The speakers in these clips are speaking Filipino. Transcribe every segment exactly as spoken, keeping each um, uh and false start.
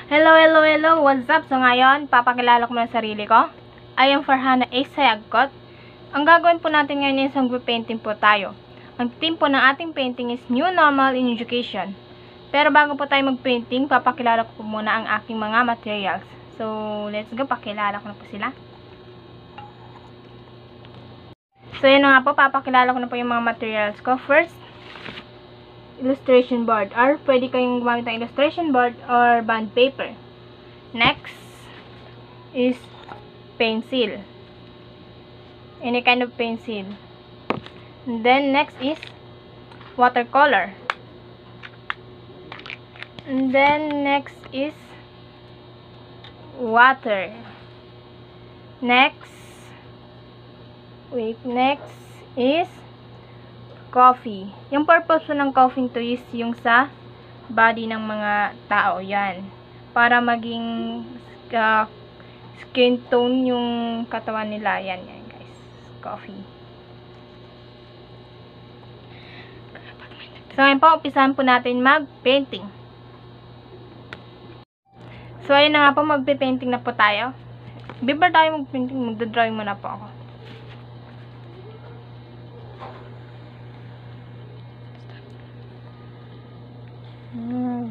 Hello, hello, hello! What's up? So ngayon, papakilala ko muna sarili ko. I am Farhana A. Sayagkot. Ang gagawin po natin ngayon is mag-painting po tayo. Ang theme po ng ating painting is New Normal in Education. Pero bago po tayo mag-painting, papakilala ko po muna ang aking mga materials. So, let's go. Pakilala ko na po sila. So, yun na nga po. Papakilala ko na po yung mga materials ko. First, illustration board, or pwede kayong gumamit ng illustration board or bond paper. Next is pencil, any kind of pencil. And then next is watercolor. And then next is water. Next, wait, next is coffee. Yung purpose ng coffee to is yung sa body ng mga tao. Yan. Para maging uh, skin tone yung katawan nila. Yan, yan guys. Coffee. So, ngayon po, umpisahan po natin mag-painting. So, ayun na nga po, magpe-painting na po tayo. Before tayo mag-painting, magdodrawing muna po ako. Hmm.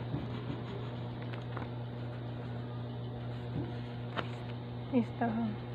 Ito.